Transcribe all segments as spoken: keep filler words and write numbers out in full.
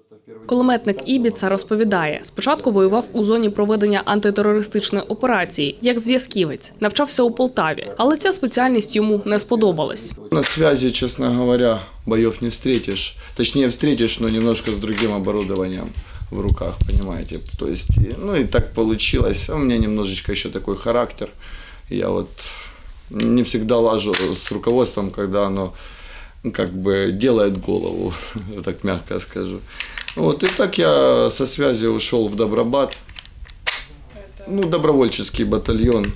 Кулеметник Ібіца розповідає, спочатку воював у зоні проведення антитерористичної операції, як зв'язківець, навчався у Полтаві, але ця спеціальність йому не сподобалась. На зв'язі, чесно говоря, бойов не встретиш, точніше встретиш, але немножко з іншим оборудованием в руках, понимаете. То есть, ну и так получилось. У меня немножечко еще такой характер. Я вот не всегда лажу с руководством, когда оно как бы делает голову, так мягко скажу. Вот, и так я со связи ушел в Добробат, ну, добровольческий батальон,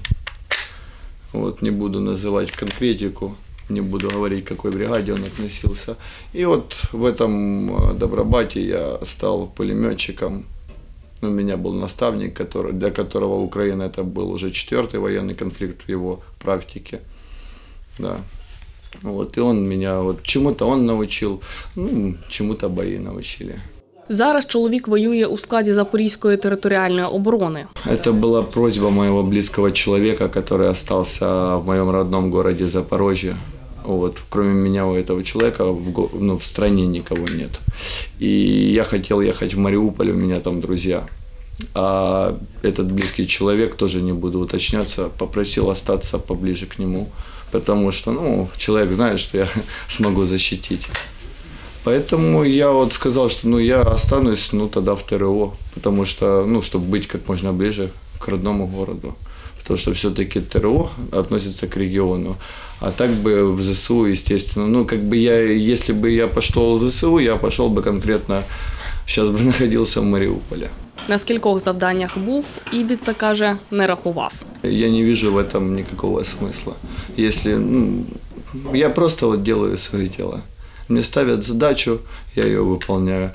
вот, не буду называть конкретику, не буду говорить, к какой бригаде он относился. И вот в этом Добробате я стал пулеметчиком. У меня был наставник, который, для которого Украина это был уже четвертый военный конфликт в его практике. Да. Вот, и он меня, вот, чему-то он научил, ну, чему-то бои научили. Зараз чоловік воює у складі Запорізької територіальної оборони. Это была просьба моего близкого человека, который остался в моем родном городе Запорожье. Вот. Кроме меня у этого человека в, ну, в стране никого нет. И я хотел ехать в Мариуполь, у меня там друзья. А этот близкий человек, тоже не буду уточняться, попросил остаться поближе к нему. Потому что, ну, человек знает, что я смогу защитить. Поэтому я вот сказал, что, ну, я останусь, ну, тогда в ТРО. Потому что, ну, чтобы быть как можно ближе к родному городу. Потому что все-таки ТРО относится к региону. А так бы в ЗСУ, естественно. Ну, как бы я, если бы я пошел в ЗСУ, я пошел бы конкретно, сейчас бы находился в Мариуполе. На скількох завданнях був, Ібіца каже, не рахував. Я не вижу в этом никакого смысла. Если, ну, я просто вот делаю свое дело. Мне ставят задачу, я ее выполняю.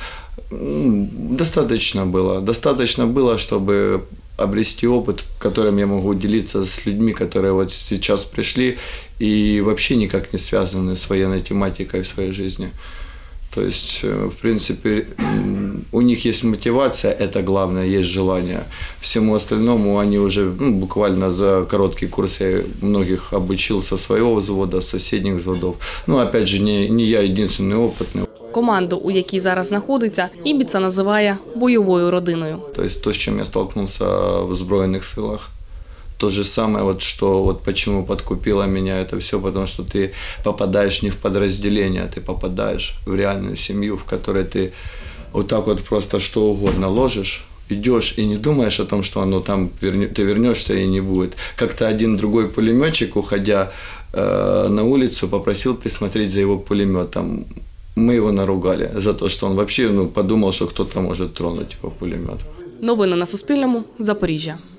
Достаточно было. Достаточно было, чтобы обрести опыт, которым я могу делиться с людьми, которые вот сейчас пришли и вообще никак не связаны с военной тематикой в своей жизни. То есть, в принципе, у них есть мотивация, это главное, есть желание. Всему остальному они уже, ну, буквально за короткий курс я многих обучил со своего взвода, с соседних взводов. Ну, опять же, не, не я единственный опытный. Команду, у якій зараз знаходиться, Ібіца називає бойовою родиною. То есть то, с чем я столкнулся в Збройных силах. То же самое, вот, что вот почему подкупило меня это все, потому что ты попадаешь не в подразделение, ты попадаешь в реальную семью, в которой ты вот так вот просто что угодно ложишь, идешь и не думаешь о том, что оно там, ты вернешься и не будет. Как-то один другой пулеметчик, уходя э, на улицу, попросил присмотреть за его пулеметом. Мы его наругали за то, что он вообще, ну, подумал, что кто-то может тронуть его пулемет. Новини на Суспільному. Запоріжжя.